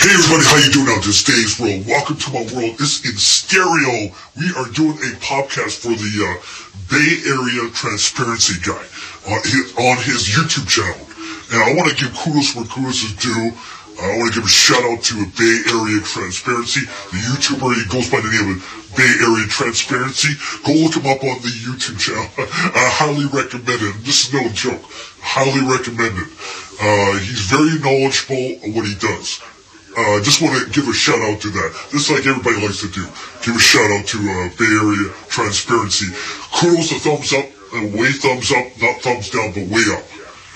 Hey everybody, how you doing out this Dave's World? Welcome to my world. It's in stereo. We are doing a podcast for the Bay Area Transparency Guy on his YouTube channel. And I want to give kudos where kudos is due. I want to give a shout out to Bay Area Transparency, the YouTuber. He goes by the name of Bay Area Transparency. Go look him up on the YouTube channel. I highly recommend it. This is no joke. Highly recommend it. He's very knowledgeable of what he does. Just want to give a shout out to that. Just like everybody likes to do. Give a shout out to Bay Area Transparency. Kudos to thumbs up, way thumbs up, not thumbs down, but way up.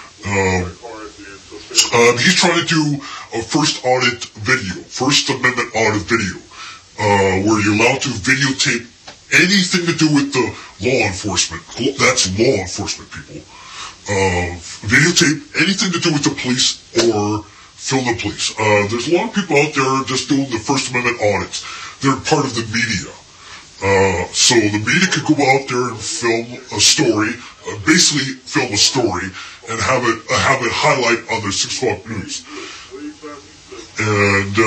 He's trying to do a First Amendment audit video, where you're allowed to videotape anything to do with the law enforcement. That's law enforcement, people. Videotape anything to do with the police or film the police. There's a lot of people out there just doing the First Amendment audits. They're part of the media. So the media could go out there and film a story, basically film a story, and have it highlight on their 6 o'clock news. And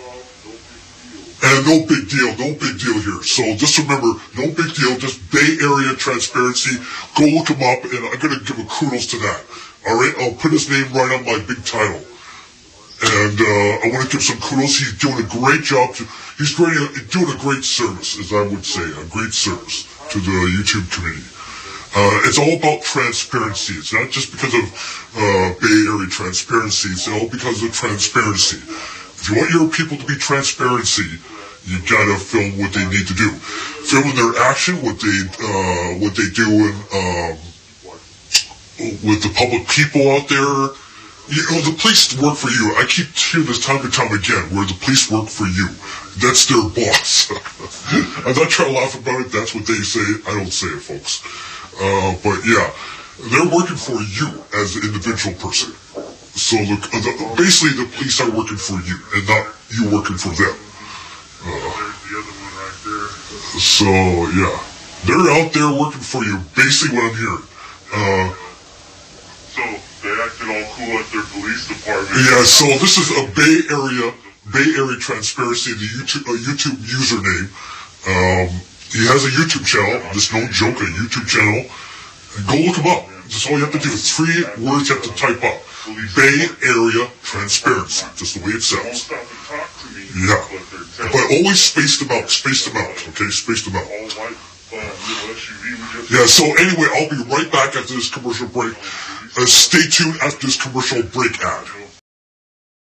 no big deal here. So just remember, no big deal, just Bay Area Transparency. Go look him up, and I'm going to give a kudos to that. Alright, I'll put his name right on my big title. And I want to give some kudos. He's doing a great job. He's doing a great service, as I would say, a great service to the YouTube community. It's all about transparency. It's not just because of Bay Area Transparency. It's all because of transparency. If you want your people to be transparency, you gotta film what they need to do. Film their action, what they do with the public people out there. You know, the police work for you. I keep hearing this time and time again, where the police work for you. That's their boss. I'm not trying to laugh about it. That's what they say. I don't say it, folks. But yeah, they're working for you as an individual person. So basically the police are working for you, and not you working for them. So yeah, they're out there working for you. Basically what I'm hearing. They acted all cool at their police department. Yeah, so this is a Bay Area Transparency, the YouTube username. He has a YouTube channel, just no joke, a YouTube channel. Go look him up. Just all you have to do is 3 words you have to type up. Bay Area Transparency, just the way it sounds. Yeah, but always space them out, okay? Space them out. Yeah, so anyway, I'll be right back after this commercial break. Stay tuned after this commercial break ad.